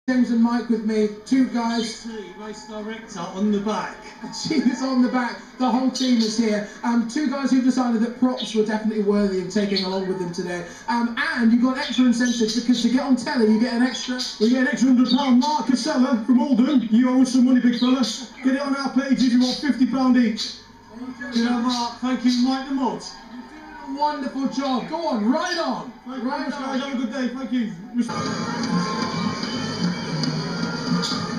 James and Mike with me, two guys. Race director on the back. She is on the back. The whole team is here. Two guys who've decided that props were definitely worthy of taking along with them today. And you've got extra incentives because to get on telly, you get an extra. We get an extra £100. Mark Casella from Oldham. You owe us some money, big fella. Get it on our page if you want £50 each. You know, Mark, thank you, Mikethemod. You're doing a wonderful job. Go on, right on. Thank you very much, guys. Have a good day. Thank you.